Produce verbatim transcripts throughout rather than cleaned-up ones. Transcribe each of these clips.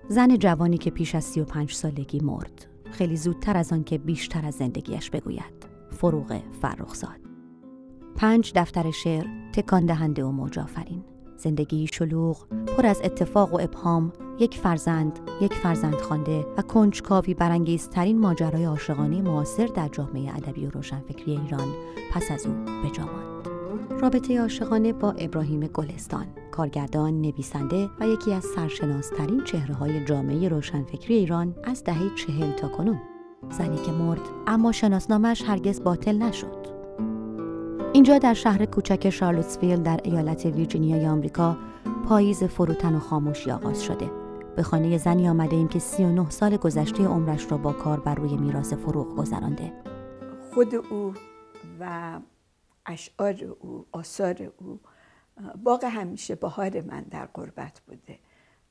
زن جوانی که پیش از سی و پنج سالگی مرد، خیلی زودتر از آن که بیشتر از زندگیش بگوید. فروغ فرخزاد. پنج دفتر شعر تکان دهنده و موج آفرین. زندگی شلوغ، پر از اتفاق و ابهام، یک فرزند، یک فرزند خوانده و کنجکاوی برانگیزترین ماجرای عاشقانه معاصر در جامعه ادبی و روشنفکری ایران پس از او به جا ماند. رابطه عاشقانه با ابراهیم گلستان، کارگردان، نویسنده و یکی از سرشناس‌ترین چهره‌های جامعه روشنفکری ایران از دهه چهل تا کنون. زنی که مرد اما شناسنامه‌اش هرگز باطل نشد. اینجا در شهر کوچک شارلوتسویل در ایالت ویرجینیای آمریکا پاییز فروتن و خاموشی آغاز شده. به خانه زنی آمده ایم که سی و نه سال گذشته عمرش را با کار بر روی میراث فروغ گذرانده. خود او و اشعار او، آثار او، باغ همیشه بهار من در غربت بوده.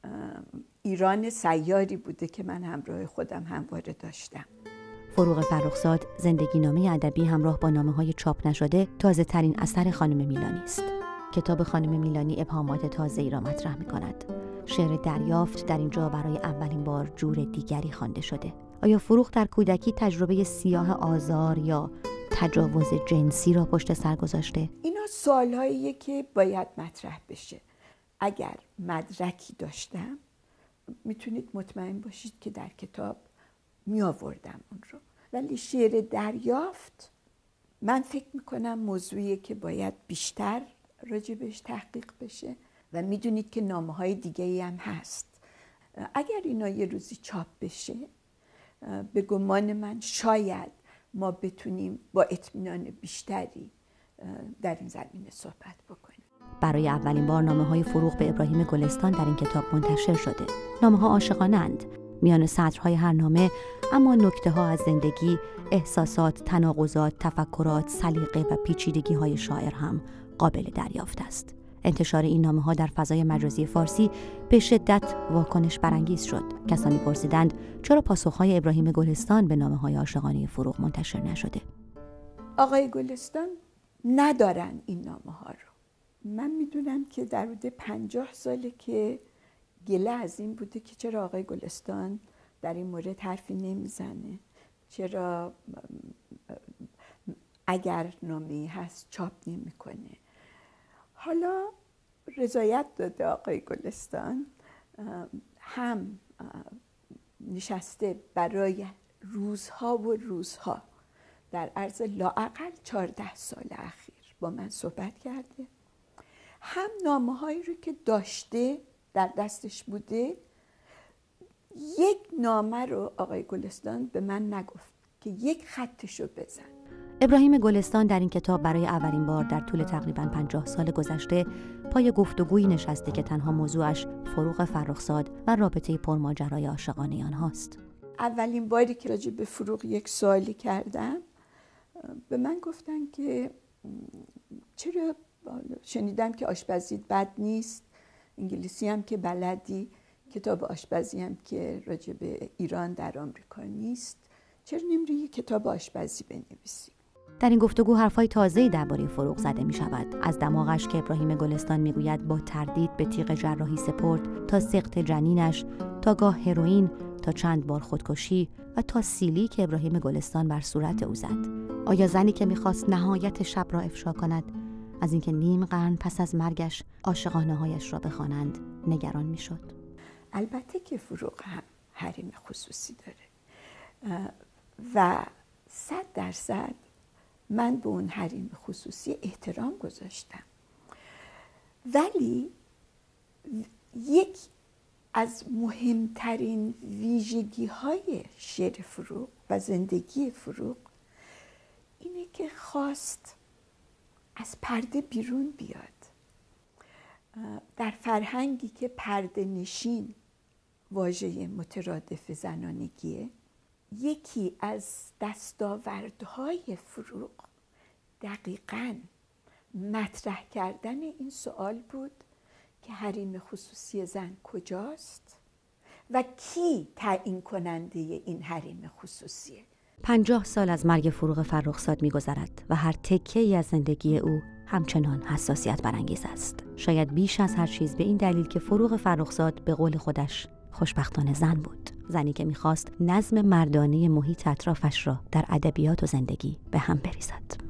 ایران سیاری بوده که من همراه خودم همواره داشتم. فروغ فرخزاد زندگی نامه ادبی همراه با نامه‌های چاپ نشده تازه ترین اثر خانم میلانی است. کتاب خانم میلانی ابهامات تازه‌ای را مطرح می‌کند. شعر دریافت در اینجا برای اولین بار جور دیگری خوانده شده. آیا فروغ در کودکی تجربه سیاه آزار یا تجاوز جنسی را پشت سر گذاشته؟ اینا سوالاییه که باید مطرح بشه. اگر مدرکی داشتم میتونید مطمئن باشید که در کتاب می آوردم اون رو. ولی شعر دریافت من فکر میکنم موضوعیه که باید بیشتر راجبش تحقیق بشه و میدونید که نامه های دیگه ای هم هست. اگر اینا یه روزی چاپ بشه، به گمان من شاید ما بتونیم با اطمینان بیشتری در این زمینه صحبت بکنیم. برای اولین بار نامه‌های فروغ به ابراهیم گلستان در این کتاب منتشر شده. نامه‌ها عاشقانه‌اند. میان سطرهای هر نامه اما نکته‌ها از زندگی، احساسات، تناقضات، تفکرات، سلیقه و پیچیدگی‌های شاعر هم قابل دریافت است. انتشار این نامه‌ها در فضای مجازی فارسی به شدت واکنش برانگیز شد. کسانی پرسیدند چرا پاسخ‌های ابراهیم گلستان به نامه‌های عاشقانه فروغ منتشر نشده؟ آقای گلستان ندارن این نامه‌ها رو. من میدونم که در حدود پنجاه ساله که گله از این بوده که چرا آقای گلستان در این مورد حرفی نمیزنه، چرا اگر نامه‌ای هست چاپ نمیکنه. حالا رضایت داده آقای گلستان، هم نشسته برای روزها و روزها در عرض لااقل چهارده سال اخیر با من صحبت کرده، هم نامه‌هایی رو که داشته در دستش بوده. یک نامه رو آقای گلستان به من نگفت که یک خطشو بزن. ابراهیم گلستان در این کتاب برای اولین بار در طول تقریباً پنجاه سال گذشته پای گفتگویی نشسته که تنها موضوعش فروغ فرخزاد و رابطه پرماجرای عاشقانه آنهاست. اولین باری که راجع به فروغ یک سوالی کردم، به من گفتن که چرا شنیدم که آشپزیت بد نیست، انگلیسی هم که بلدی، کتاب آشپزی هم که راجع به ایران در آمریکا نیست، چرا نمیری یک کتاب آشپزی بنویسی؟ در این گفتگو حرفای تازه‌ای درباره فروغ زده می شود. از دماغش که ابراهیم گلستان می گوید با تردید به تیغ جراحی سپرد، تا سقط جنینش، تا گاه هروئین، تا چند بار خودکشی و تا سیلی که ابراهیم گلستان بر صورت او زد. آیا زنی که می‌خواست نهایت شب را افشا کند، از اینکه نیم قرن پس از مرگش عاشقانه‌هایش را بخوانند نگران می‌شد؟ البته که فروغ هم حریم خصوصی داره و صد درصد من به اون حریم خصوصی احترام گذاشتم، ولی یک از مهمترین ویژگی‌های شعر فروغ و زندگی فروغ اینه که خواست از پرده بیرون بیاد. در فرهنگی که پرده نشین واژه مترادف زنانگیه، یکی از دستاوردهای فروغ دقیقاً مطرح کردن این سوال بود که حریم خصوصی زن کجاست و کی تعیین کننده این حریم خصوصیه. پنجاه سال از مرگ فروغ فرخزاد می‌گذرد و هر تکه‌ای از زندگی او همچنان حساسیت برانگیز است. شاید بیش از هر چیز به این دلیل که فروغ فرخزاد به قول خودش خوشبختانه زن بود. زنی که میخواست نظم مردانه محیط اطرافش را در ادبیات و زندگی به هم بریزد.